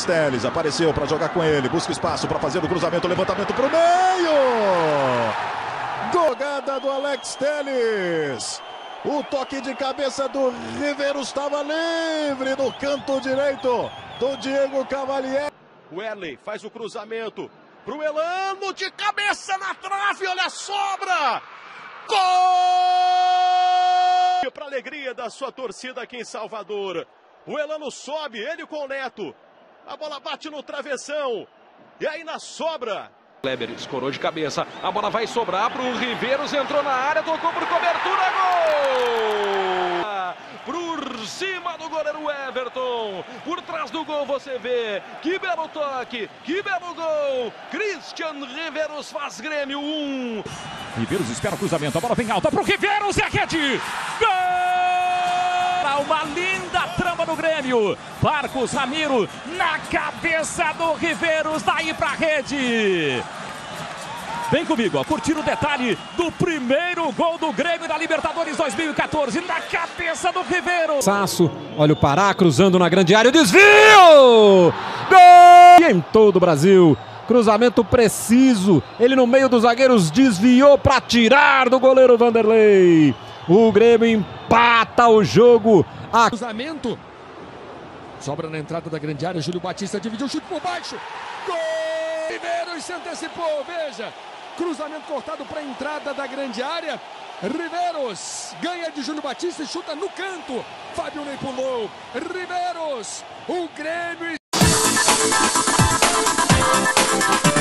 Telles apareceu para jogar com ele, busca espaço para fazer o cruzamento, levantamento para o meio. Jogada do Alex Telles. O toque de cabeça do Riveros estava livre no canto direito do Diego Cavalieri. O Erley faz o cruzamento para o Elano, de cabeça na trave, olha a sobra! Gol! Para alegria da sua torcida aqui em Salvador. O Elano sobe, ele com o Neto. A bola bate no travessão. E aí na sobra. Kleber escorou de cabeça. A bola vai sobrar para o Riveros. Entrou na área, tocou por cobertura. Gol! Por cima do goleiro Everton. Por trás do gol você vê. Que belo toque. Que belo gol. Christian Riveros faz Grêmio 1. Riveros espera o cruzamento. A bola vem alta para o Riveros. E a rede. Gol! Uma linda trama do Grêmio. Marcos Ramiro na cabeça do Riveros. Daí para a rede. Vem comigo, ó, curtir o detalhe do primeiro gol do Grêmio da Libertadores 2014, na cabeça do Riveros. Sasso, olha o Pará cruzando na grande área, desvio! Gol! Em todo o Brasil, cruzamento preciso, ele no meio dos zagueiros desviou para tirar do goleiro Vanderlei. O Grêmio empata o jogo. Cruzamento, sobra na entrada da grande área, Júlio Batista dividiu o chute por baixo. Gol! Riveros se antecipou, veja. Cruzamento cortado para a entrada da grande área. Riveros ganha de Júlio Batista e chuta no canto. Fábio Ney pulou. Riveros, o Grêmio.